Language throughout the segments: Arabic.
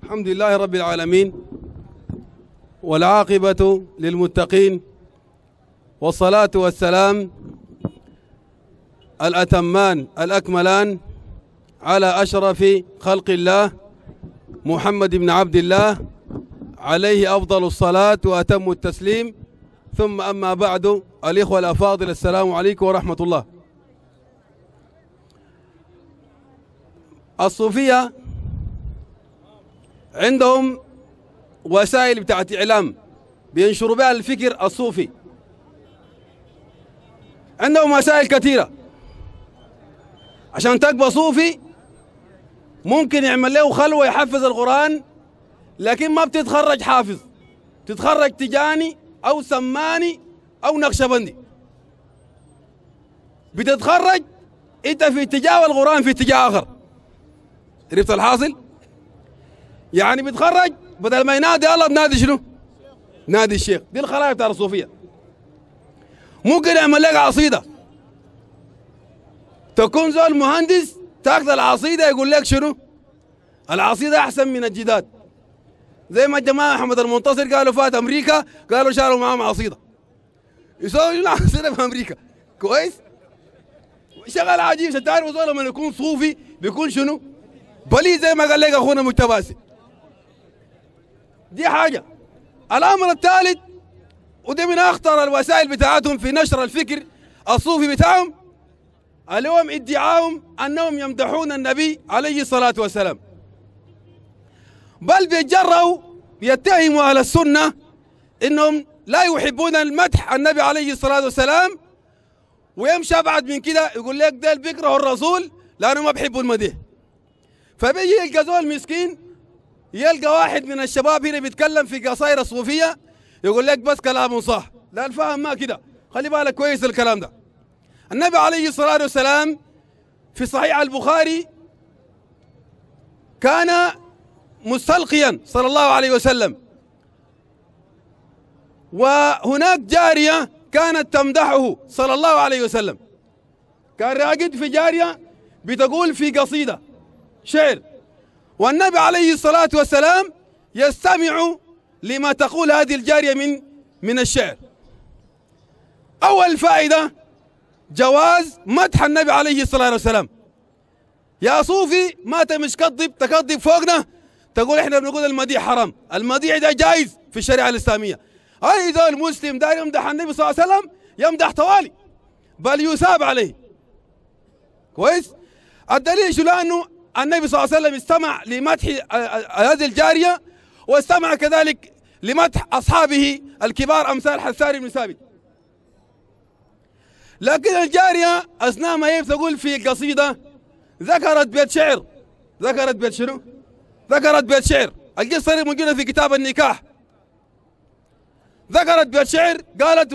الحمد لله رب العالمين، والعاقبة للمتقين، والصلاة والسلام الأتمان الأكملان على أشرف خلق الله محمد بن عبد الله عليه أفضل الصلاة وأتم التسليم. ثم أما بعد، الإخوة الأفاضل، السلام عليكم ورحمة الله. الصوفية عندهم وسائل بتاعت إعلام بينشروا بها الفكر الصوفي. عندهم وسائل كثيرة. عشان تبقى صوفي ممكن يعمل له خلوة يحفظ القرآن، لكن ما بتتخرج حافظ، تتخرج تجاني أو سماني أو نقشبندي. بتتخرج أنت في اتجاه والقرآن في اتجاه آخر. عرفت الحاصل؟ يعني بتخرج بدل ما ينادي الله بنادي شنو؟ نادي الشيخ. دي الخلايا بتاع الصوفية. ممكن يعمل لك عصيدة، تكون زول مهندس تاخذ العصيدة يقول لك شنو؟ العصيدة أحسن من الجداد. زي ما الجماعة أحمد المنتصر قالوا فات أمريكا، قالوا شالوا معاهم عصيدة. يسوي شنو عصيدة في أمريكا؟ كويس؟ شغل عجيب. ستعرفوا زول لما يكون صوفي بيكون شنو؟ بلي زي ما قال لك أخونا مجتباسي. دي حاجة. الأمر الثالث، ودي من أخطر الوسائل بتاعتهم في نشر الفكر الصوفي بتاعهم، اليوم ادعاهم أنهم يمدحون النبي عليه الصلاة والسلام، بل بيتجرؤوا يتهموا أهل السنة إنهم لا يحبون المدح النبي عليه الصلاة والسلام، ويمشي أبعد من كده يقول لك ده بيكرهوا الرسول لأنه ما بيحبوا المديح. فبيجي يلقى زول مسكين، يلقى واحد من الشباب هنا بيتكلم في قصائد الصوفية يقول لك بس كلام صح. لا، الفهم ما كده. خلي بالك كويس الكلام ده. النبي عليه الصلاة والسلام في صحيح البخاري كان مستلقيا صلى الله عليه وسلم، وهناك جارية كانت تمدحه صلى الله عليه وسلم. كان راقد في جارية بتقول في قصيدة شعر، والنبي عليه الصلاة والسلام يستمع لما تقول هذه الجارية من الشعر. أول فائدة جواز مدح النبي عليه الصلاة والسلام. يا صوفي ما تمش تكذب فوقنا تقول احنا بنقول المديح حرام. المديح ده جائز في الشريعة الإسلامية. أي ذول مسلم داير يمدح النبي صلى الله عليه وسلم يمدح طوالي، بل يثاب عليه. كويس؟ الدليل شو؟ لأنه النبي صلى الله عليه وسلم استمع لمدح هذه الجارية، واستمع كذلك لمدح أصحابه الكبار أمثال حسان بن ثابت. لكن الجارية أثناء ما هي تقول في القصيدة ذكرت بيت شعر. ذكرت بيت شنو؟ ذكرت بيت شعر. القصة موجودة في كتاب النكاح. ذكرت بيت شعر قالت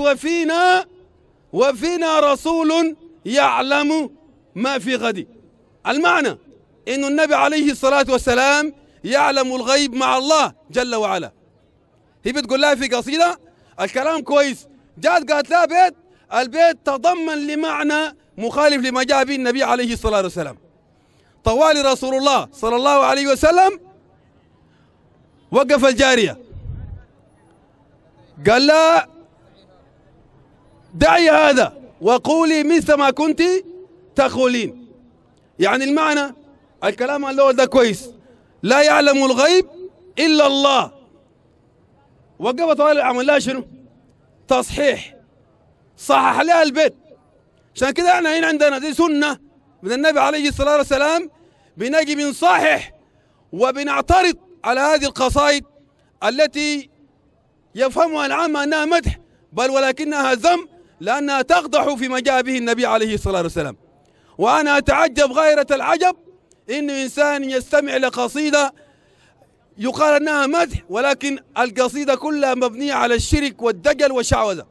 وفينا رسول يعلم ما في غد. المعنى إنه النبي عليه الصلاة والسلام يعلم الغيب مع الله جل وعلا. هي بتقول لها في قصيدة الكلام كويس، جات قالت لها البيت تضمن لمعنى مخالف لما جاء به النبي عليه الصلاة والسلام. طوال رسول الله صلى الله عليه وسلم وقف الجارية قال لا دعي هذا وقولي مثل ما كنت تقولين. يعني المعنى الكلام الأول ده كويس، لا يعلم الغيب إلا الله. وقف طوال عمل لها شنو؟ تصحيح، صحح لها البيت. عشان كده احنا هنا عندنا دي سنة من النبي عليه الصلاة والسلام، بنجي بنصحح وبنعترض على هذه القصائد التي يفهمها العامة أنها مدح، بل ولكنها ذم، لأنها تقدح فيما جاء به النبي عليه الصلاة والسلام. وأنا أتعجب غاية العجب إنه إنسان يستمع لقصيدة يقال أنها مدح، ولكن القصيدة كلها مبنية على الشرك والدجل والشعوذة.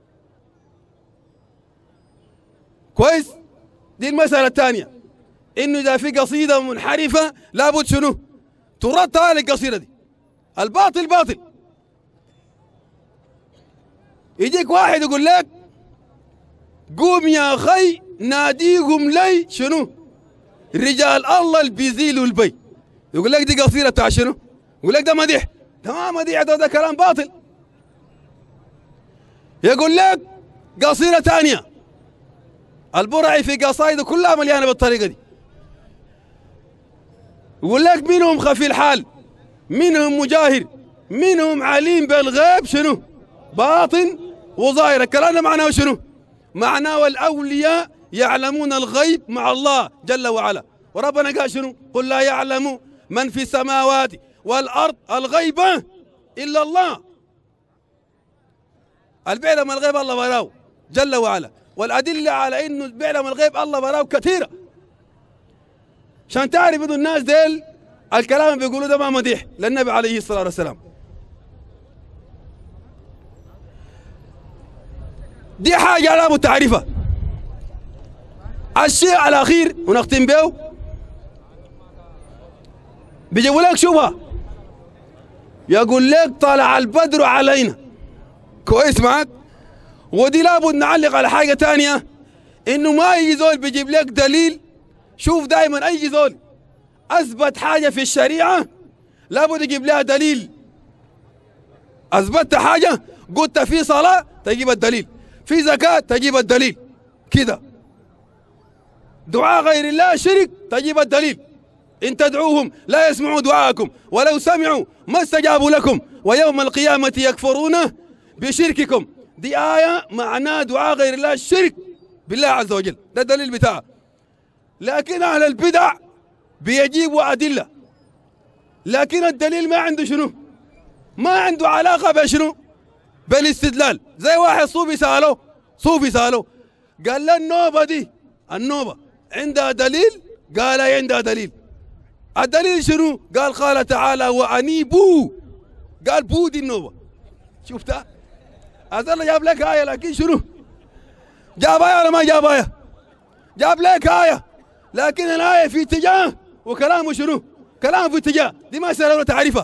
كويس؟ دي المسألة الثانية، إنه إذا في قصيدة منحرفة لابد شنو؟ ترد على القصيدة دي. الباطل باطل. يجيك واحد يقول لك قوم يا أخي ناديهم لي شنو؟ رجال الله اللي بيزيلوا البي. يقول لك دي قصيدة بتاع شنو؟ يقول لك ده مديح، ده ما مديح، ده كلام باطل. يقول لك قصيدة ثانية، البرعي في قصائده كلها مليانة بالطريقة دي. يقول لك منهم خفي الحال، منهم مجاهر، منهم عليم بالغيب شنو؟ باطن وظاهر. الكلام ده معناه شنو؟ معناه والأولياء يعلمون الغيب مع الله جل وعلا. وربنا قال شنو؟ قل لا يعلم من في السماوات والأرض الغيب إلا الله. البيعلم الغيب الله براه جل وعلا، والأدلة على إنه بيعلم الغيب الله براه كثيرة. عشان تعرف إنه الناس ديل الكلام بيقولوا ده ما مديح للنبي عليه الصلاة والسلام. دي حاجة لابد تعرفها. الشيء الأخير ونختم به، بيجيبوا لك شبهة، يقول لك طلع البدر علينا. كويس معك؟ ودي لابد نعلق على حاجة تانية، إنه ما يجي زول بيجيب لك دليل. شوف دائما أي زول أثبت حاجة في الشريعة لابد يجيب لها دليل. أثبتت حاجة، قلت في صلاة تجيب الدليل، في زكاة تجيب الدليل، كده. دعاء غير الله شرك تجيب الدليل. إن تدعوهم لا يسمعوا دعاءكم ولو سمعوا ما استجابوا لكم ويوم القيامة يكفرون بشرككم. دي آية معناه دعاء غير الله الشرك بالله عز وجل، ده الدليل بتاعه. لكن أهل البدع بيجيبوا أدلة، لكن الدليل ما عنده شنو؟ ما عنده علاقة بشنو؟ بالاستدلال. زي واحد صوفي سأله قال له النوبة دي، النوبة عندها دليل؟ قال عندها دليل. الدليل شنو؟ قال تعالى وأنيبوا. قال بو دي النوبة. شفتها؟ أزل جاب لك آية، لكن شنو؟ جاب آية ولا ما جاب آية؟ جاب لك آية، لكن الآية في اتجاه وكلامه شنو؟ كلامه في اتجاه. دي مسألة ولا تعرفها؟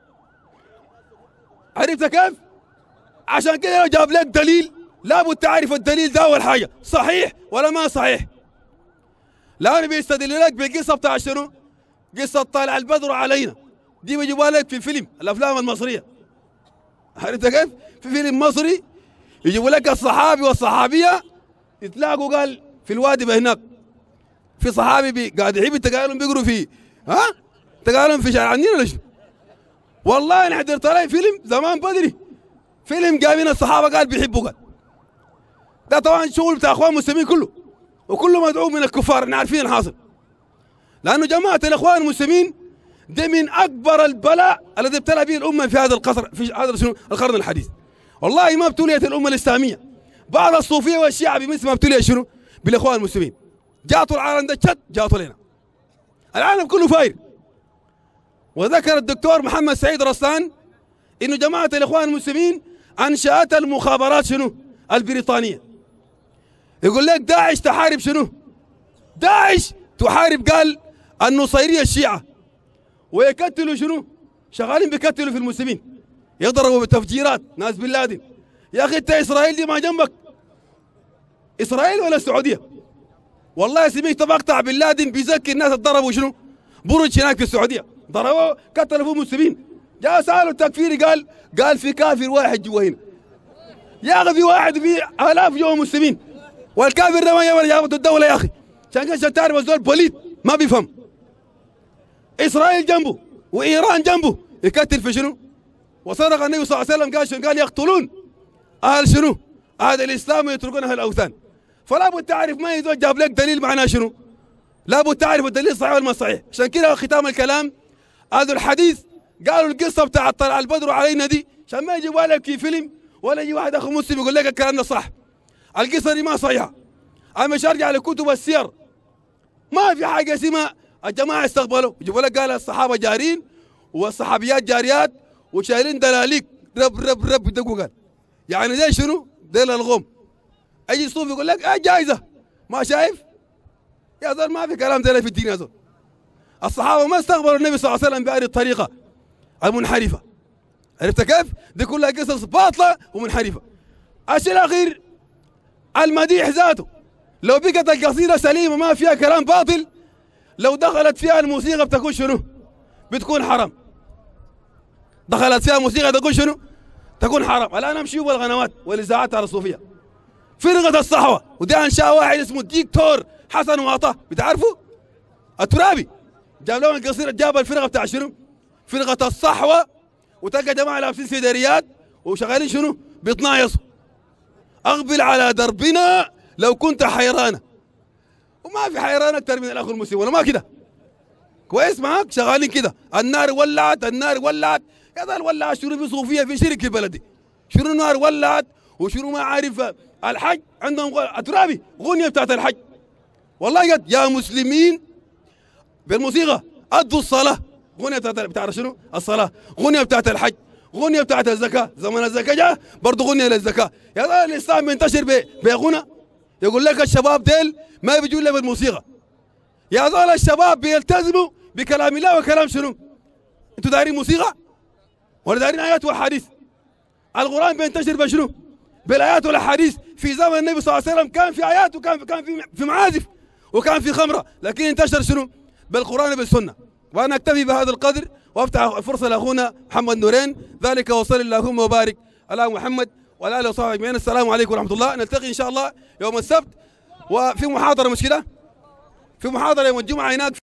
عرفت كيف؟ عشان كده لو جاب لك دليل لابد تعرف الدليل ده أول حاجة صحيح ولا ما صحيح. لأنه بيستدل لك بقصة بتاع شنو؟ قصة طالع البدر علينا، دي بيجيبوها لك في الفيلم، الأفلام المصرية. عرفت كيف؟ في فيلم مصري يجيبوا لك الصحابي والصحابية يتلاقوا، قال في الوادي بهناك في صحابي قاعد يحب التقالهم بيقروا فيه، ها؟ تقالهم في شارع النيل ولا شنو؟ والله انا حضرت علي فيلم زمان بدري، فيلم جايبين الصحابه قال بيحبوا، قال ده طبعا شغل بتاع اخوان المسلمين كله، وكله مدعو من الكفار، احنا عارفين الحاصل. لانه جماعه الاخوان المسلمين ده من اكبر البلاء الذي ابتلى به الامه في هذا القصر، في هذا شنو؟ القرن الحديث. والله ما ابتليت الامه الاسلاميه، بعض الصوفيه والشيعه بمثل ما ابتلي شنو؟ بالاخوان المسلمين. جاتوا العالم ده شت، جاتوا لنا العالم كله فاير. وذكر الدكتور محمد سعيد رسلان انه جماعه الاخوان المسلمين انشات المخابرات شنو؟ البريطانيه. يقول لك داعش تحارب شنو؟ داعش تحارب قال النصيريه الشيعه، ويقتلوا شنو؟ شغالين بيقتلوا في المسلمين، يضربوا بتفجيرات ناس بن لادن. يا اخي انت اسرائيل دي ما جنبك، اسرائيل ولا السعوديه؟ والله سمعت مقطع بن لادن بيزكي الناس اتضربوا شنو؟ برج هناك في السعوديه، ضربوه قتلوا فيه مسلمين. جاء سالوا التكفيري قال في كافر واحد جوا هنا. يا اخي في واحد في الاف جوا مسلمين، والكافر ده ما يبغى جابته الدوله يا اخي. عشان تعرف الزول بوليد ما بيفهم. اسرائيل جنبه وايران جنبه، يقتل في شنو؟ وصدق النبي صلى الله عليه وسلم قال شنو؟ قال يقتلون اهل شنو؟ اهل الاسلام ويتركون اهل الاوثان. فلا بد تعرف ما يزول جاب لك دليل معناه شنو؟ لا بد تعرف الدليل صحيح ولا ما صحيح. عشان كده ختام الكلام هذا الحديث قالوا القصه بتاع طلع البدر علينا دي، عشان ما يجيبوا لك في فيلم ولا يجي واحد اخو مسلم يقول لك الكلام ده صح. القصه دي ما صحيحه. انا مش ارجع لكتب السير، ما في حاجه اسمها الجماعه استقبلوا يجيبوا لك قال الصحابه جارين والصحابيات جاريات وشايلين دلاليك رب رب رب يدقوا، قال يعني زي شنو؟ ديل الغم. اجي صوفي يقول لك جايزه، ما شايف؟ يا زول ما في كلام زي في الدين يا زول. الصحابه ما استقبلوا النبي صلى الله عليه وسلم بهذه الطريقه المنحرفه. عرفت كيف؟ دي كلها قصص باطله ومنحرفه. الشيء الاخير المديح ذاته، لو بقت القصيده سليمه ما فيها كلام باطل، لو دخلت فيها الموسيقى بتكون شنو؟ بتكون حرام. دخلت فيها موسيقى تقول شنو؟ تكون حرام. الان امشي بالقنوات والاذاعات على الصوفيه. فرقه الصحوه ودي انشاء واحد اسمه دكتور حسن واطه، بتعرفوا؟ الترابي جاب لهم القصيره، جاب الفرقه بتاع شنو؟ فرقه الصحوه، وتلقى جماعه لابسين سيدريات وشغالين شنو؟ بيتنايصوا. اقبل على دربنا لو كنت حيرانا. وما في حيران اكثر من الاخ المسلم، ولا ما كده؟ كويس معاك؟ شغالين كده، النار ولعت النار ولعت، يا ذا ولعت شنو في صوفيه في شرك البلدي؟ شنو النار ولعت وشنو ما عارف الحج عندهم الترابي غنيه بتاعت الحج. والله قد يا مسلمين بالموسيقى ادوا الصلاه، غنيه بتاعت شنو؟ الصلاه، غنيه بتاعت الحج، غنيه بتاعت الزكاه، زمن الزكاه جاء برضه غنيه للزكاه. يا ذا الاسلام بينتشر بغنى، يقول لك الشباب ديل ما بيجوا الا بالموسيقى. يا ذول الشباب بيلتزموا بكلام الله وكلام شنو؟ انتوا دايرين موسيقى؟ ولا دايرين ايات واحاديث؟ القران بينتشر بشنو؟ بالايات والاحاديث. في زمن النبي صلى الله عليه وسلم كان في ايات وكان في معازف وكان في خمره، لكن انتشر شنو؟ بالقران وبالسنه. وانا اكتفي بهذا القدر وافتح الفرصه لاخونا محمد نورين، ذلك وصل اللهم وبارك على محمد وعلى اله وصحبه اجمعين. السلام عليكم ورحمه الله. نلتقي ان شاء الله يوم السبت، وفي محاضره مش كده؟ في محاضره يوم الجمعه هناك.